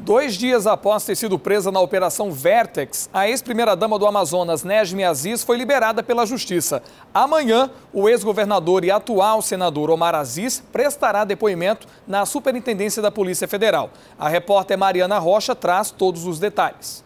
2 dias após ter sido presa na Operação Vertex, a ex-primeira-dama do Amazonas, Nejmi Aziz, foi liberada pela Justiça. Amanhã, o ex-governador e atual senador Omar Aziz prestará depoimento na Superintendência da Polícia Federal. A repórter Mariana Rocha traz todos os detalhes.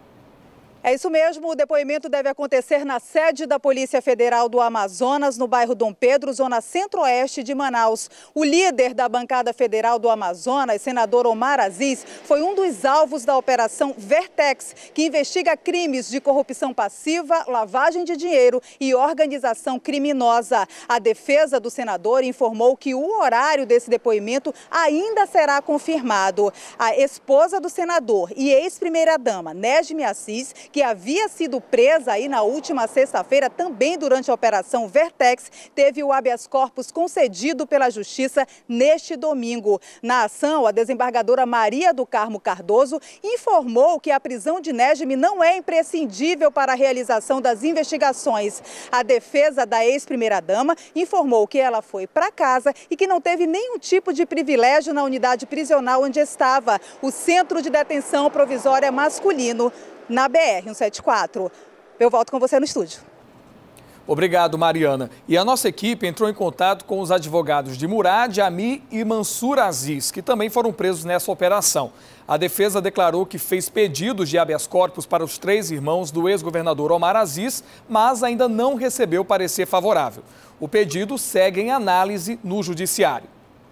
É isso mesmo, o depoimento deve acontecer na sede da Polícia Federal do Amazonas, no bairro Dom Pedro, zona centro-oeste de Manaus. O líder da bancada federal do Amazonas, senador Omar Aziz, foi um dos alvos da Operação Vertex, que investiga crimes de corrupção passiva, lavagem de dinheiro e organização criminosa. A defesa do senador informou que o horário desse depoimento ainda será confirmado. A esposa do senador e ex-primeira-dama, Nejmi Aziz, que havia sido presa aí na última sexta-feira, também durante a Operação Vertex, teve o habeas corpus concedido pela Justiça neste domingo. Na ação, a desembargadora Maria do Carmo Cardoso informou que a prisão de Nejmi não é imprescindível para a realização das investigações. A defesa da ex-primeira-dama informou que ela foi para casa e que não teve nenhum tipo de privilégio na unidade prisional onde estava, o Centro de Detenção Provisória Masculino, na BR-174. Eu volto com você no estúdio. Obrigado, Mariana. E a nossa equipe entrou em contato com os advogados de Murad, Ami e Mansur Aziz, que também foram presos nessa operação. A defesa declarou que fez pedidos de habeas corpus para os 3 irmãos do ex-governador Omar Aziz, mas ainda não recebeu parecer favorável. O pedido segue em análise no judiciário.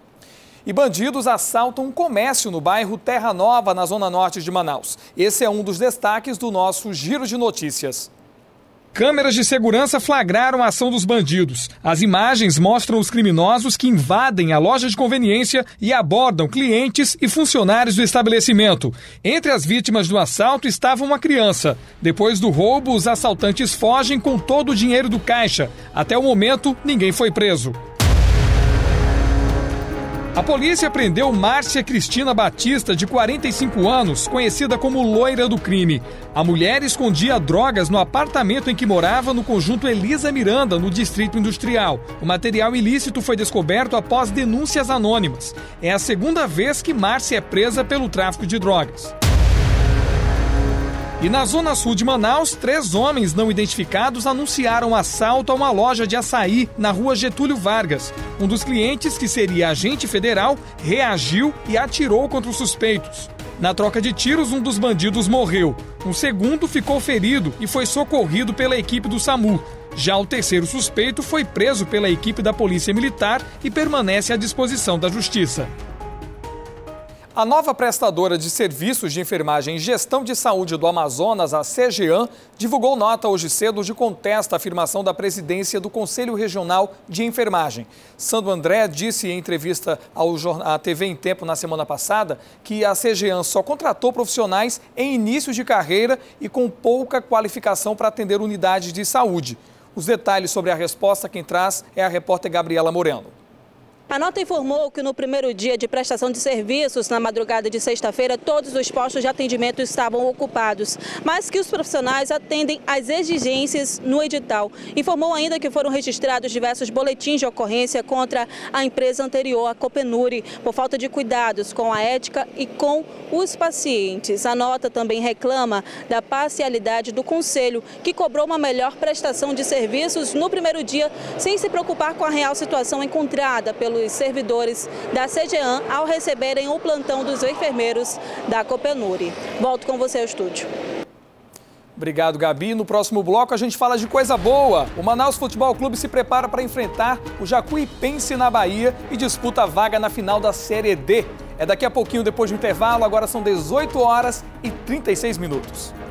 E bandidos assaltam um comércio no bairro Terra Nova, na zona norte de Manaus. Esse é um dos destaques do nosso Giro de Notícias. Câmeras de segurança flagraram a ação dos bandidos. As imagens mostram os criminosos que invadem a loja de conveniência e abordam clientes e funcionários do estabelecimento. Entre as vítimas do assalto estava uma criança. Depois do roubo, os assaltantes fogem com todo o dinheiro do caixa. Até o momento, ninguém foi preso. A polícia prendeu Márcia Cristina Batista, de 45 anos, conhecida como Loira do Crime. A mulher escondia drogas no apartamento em que morava no conjunto Elisa Miranda, no Distrito Industrial. O material ilícito foi descoberto após denúncias anônimas. É a segunda vez que Márcia é presa pelo tráfico de drogas. E na zona sul de Manaus, 3 homens não identificados anunciaram assalto a uma loja de açaí na rua Getúlio Vargas. Um dos clientes, que seria agente federal, reagiu e atirou contra os suspeitos. Na troca de tiros, um dos bandidos morreu. Um segundo ficou ferido e foi socorrido pela equipe do SAMU. Já o terceiro suspeito foi preso pela equipe da Polícia Militar e permanece à disposição da Justiça. A nova prestadora de serviços de enfermagem e gestão de saúde do Amazonas, a CGEAN, divulgou nota hoje cedo onde contesta a afirmação da presidência do Conselho Regional de Enfermagem. Sandro André disse em entrevista à TV em Tempo na semana passada que a CGEAN só contratou profissionais em início de carreira e com pouca qualificação para atender unidades de saúde. Os detalhes sobre a resposta quem traz é a repórter Gabriela Moreno. A nota informou que no primeiro dia de prestação de serviços, na madrugada de sexta-feira, todos os postos de atendimento estavam ocupados, mas que os profissionais atendem às exigências no edital. Informou ainda que foram registrados diversos boletins de ocorrência contra a empresa anterior, a Copenuri, por falta de cuidados com a ética e com os pacientes. A nota também reclama da parcialidade do Conselho, que cobrou uma melhor prestação de serviços no primeiro dia, sem se preocupar com a real situação encontrada pelos servidores da CGEAN ao receberem o plantão dos enfermeiros da Copenuri. Volto com você ao estúdio. Obrigado, Gabi. No próximo bloco a gente fala de coisa boa. O Manaus Futebol Clube se prepara para enfrentar o Jacuipense na Bahia e disputa a vaga na final da Série D. É daqui a pouquinho, depois do intervalo. Agora são 18 horas e 36 minutos.